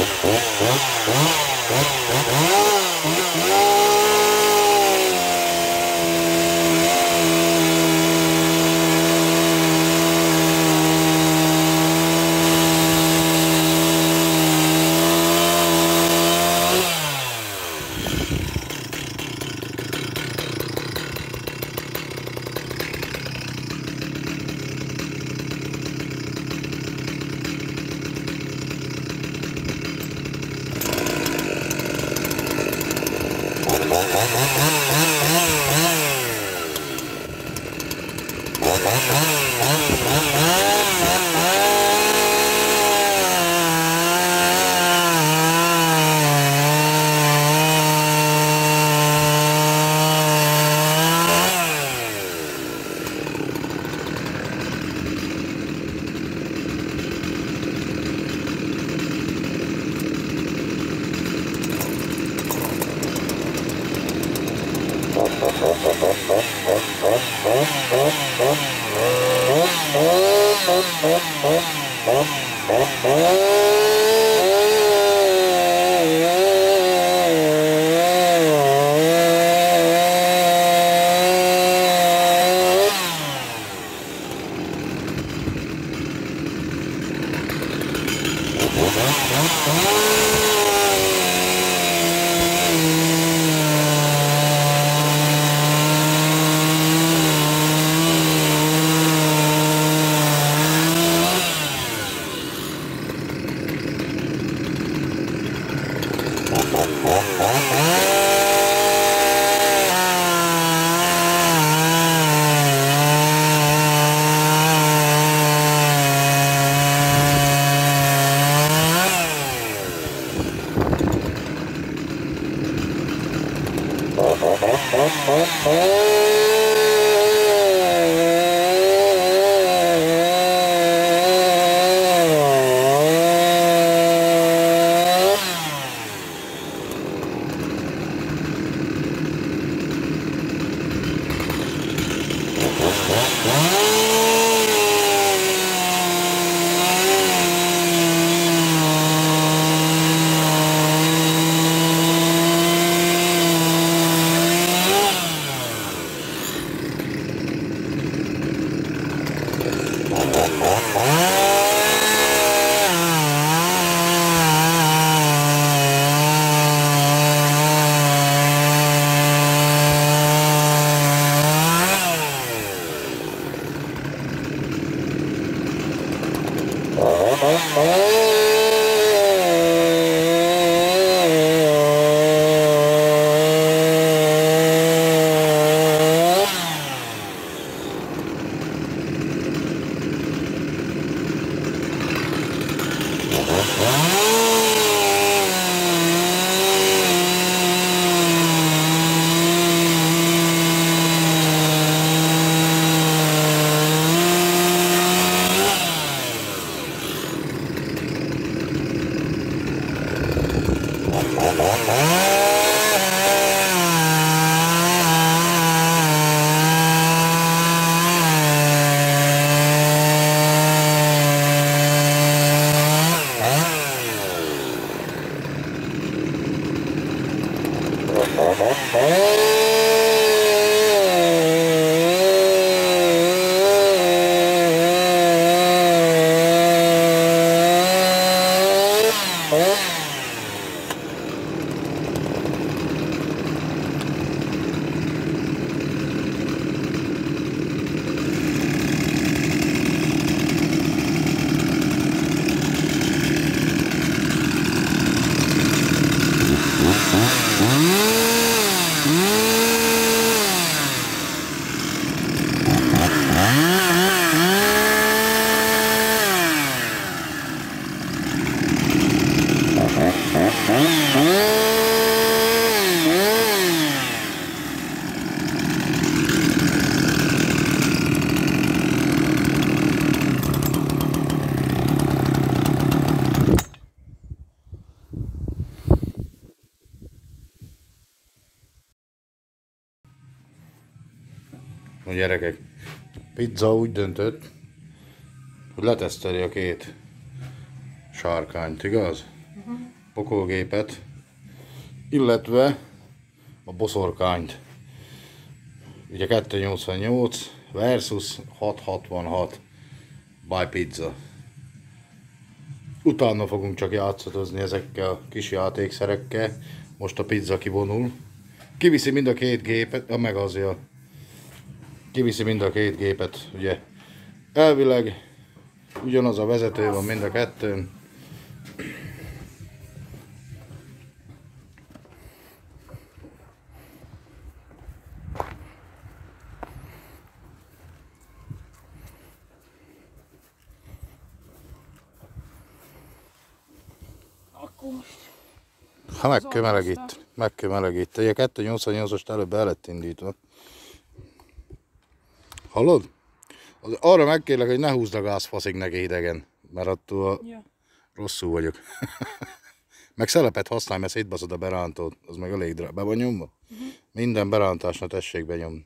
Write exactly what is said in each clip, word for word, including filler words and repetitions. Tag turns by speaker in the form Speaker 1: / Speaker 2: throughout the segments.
Speaker 1: A gyerekek, pizza úgy döntött, hogy leteszteli a két sarkányt, igaz? Uh-huh. pokolgépet, illetve a boszorkányt. Ugye kettőszáznyolcvannyolc versus hatszázhatvanhat by Pizza. Utána fogunk csak játszadozni ezekkel a kis játékszerekkel. Most a Pizza kivonul. Kiviszi mind a két gépet, meg azért kiviszi mind a két gépet, ugye. Elvileg ugyanaz a vezető van mind a kettőn. Ha meg kell melegíteni, meg kell melegíteni. A kettőszáznyolcvannyolcast előbb el lett indítva. Hallod? Az, arra megkérlek, hogy ne húzd a gázfaszig neki idegen, mert attól ja. rosszul vagyok. Meg szelepet használj, mert szétbaszod a berántót, az meg elég drága. Be van nyomva? Uh-huh. Minden berántásnak tessék benyomni.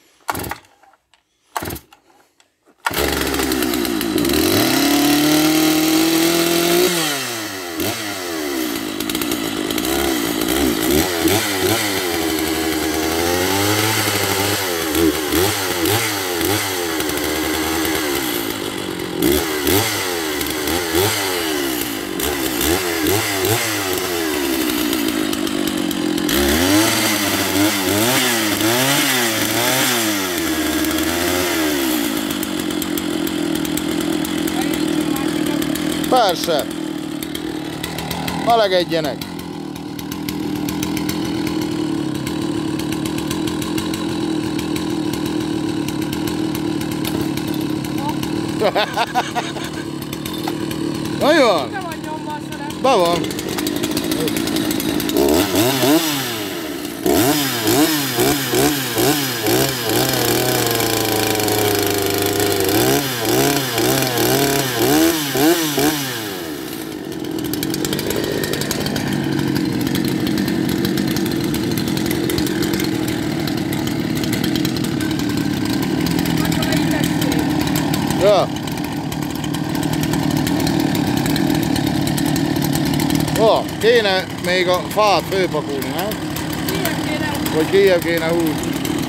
Speaker 1: Persze! Melegedjenek! Na jó van! Be van! Ja. Ó, kéne még a fát főpakulni, nem? Kijebb kéne. Vagy kijebb kéne húzni.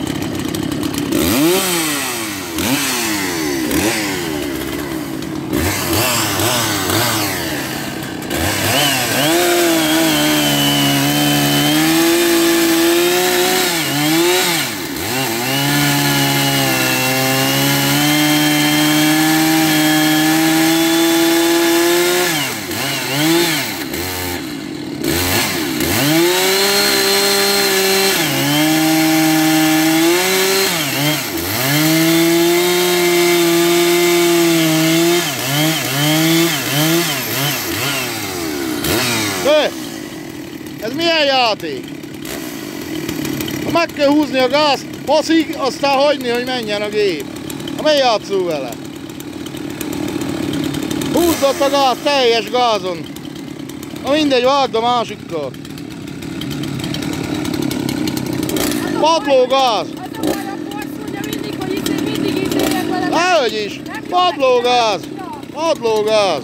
Speaker 1: Ez milyen játék? Ha meg kell húzni a gáz, faszig, aztán hagyni, hogy menjen a gép. Ha mi játszol vele? Húzott a gáz teljes gázon. Ha mindegy, várd a másikkal. Padlógáz! Ahogy is! Padlógáz! Padlógáz!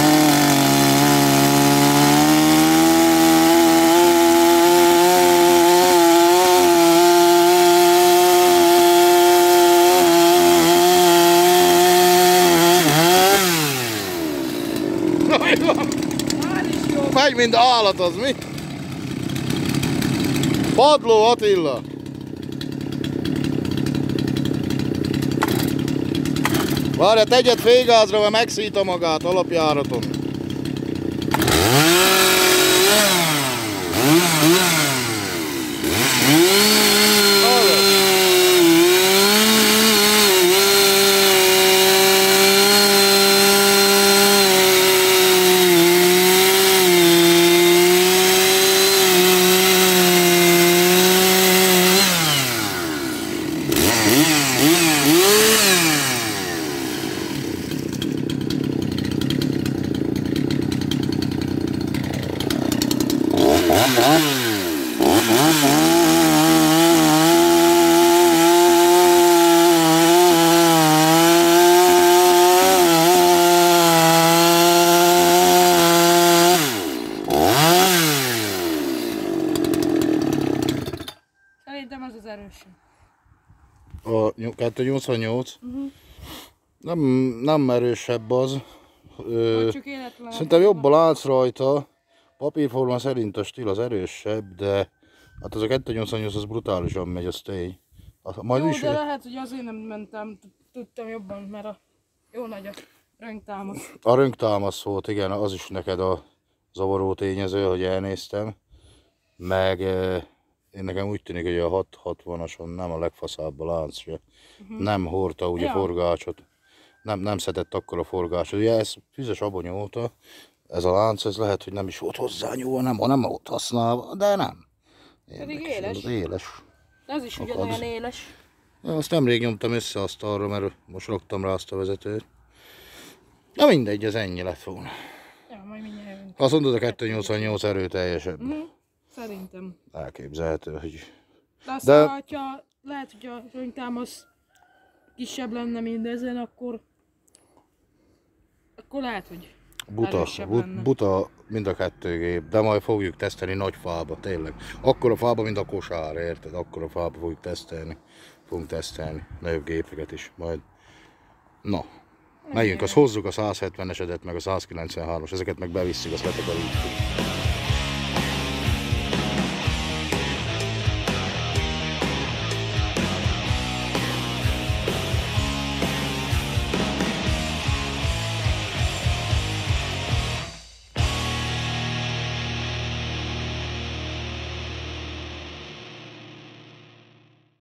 Speaker 1: Megy, mint állat az, mi? Padló Attila! Várja, tegyed félgázra, mert megszíta magát alapjáraton. Ah!
Speaker 2: erősebb.
Speaker 1: A kettőszáznyolcvannyolc?
Speaker 2: Uh-huh.
Speaker 1: Nem, nem erősebb az. Ö,
Speaker 2: csak életlen.
Speaker 1: szerintem jobb a lánc rajta. Papírforma szerint a stíl az erősebb, de hát az a kettőszáznyolcvannyolc az brutálisan megy, az tény. Majd
Speaker 2: jó,
Speaker 1: is,
Speaker 2: de lehet, hogy azért nem mentem, tudtam jobban, mert a jó nagy a röngtámasz.
Speaker 1: A röngtámasz volt, igen, az is neked a zavaró tényező, hogy elnéztem. Meg eh, én nekem úgy tűnik, hogy a hat hatvanas nem a legfaszább a lánc se. Uh-huh. Nem hordta ugye
Speaker 2: ja.
Speaker 1: forgácsot. Nem, nem szedett akkor a forgácsot. Ugye ez füzes abony óta, ez a lánc, ez lehet, hogy nem is volt hozzá nyúlva, nem, nem volt használva, de nem.
Speaker 2: Pedig
Speaker 1: Érdekes,
Speaker 2: éles.
Speaker 1: Az éles.
Speaker 2: De az is ugyanolyan éles.
Speaker 1: Ja, azt nemrég nyomtam össze azt arra, mert most raktam rá azt a vezetőt. Na mindegy, ez ennyi lett volna.
Speaker 2: Ja, majd mindjárt jövünk.
Speaker 1: Azt mondod, a kettőszáznyolcvannyolc erőteljesebb.
Speaker 2: Uh-huh. Szerintem.
Speaker 1: Elképzelhető, hogy...
Speaker 2: De aztán, de... hogyha lehet, hogy a röngtámasz kisebb lenne mindezen, akkor... Akkor lehet, hogy
Speaker 1: Buta, but, buta mind a kettő gép, de majd fogjuk tesztelni nagy fába, tényleg. Akkora fába, mint a kosár, érted? Akkora fába fogjuk tesztelni. Fogunk tesztelni nagyobb gépeket is, majd. Na, megyünk, azt hozzuk a száz hetvenesedet, meg a száz kilencvenhármas, ezeket meg bevisszük, azt letakarítjuk.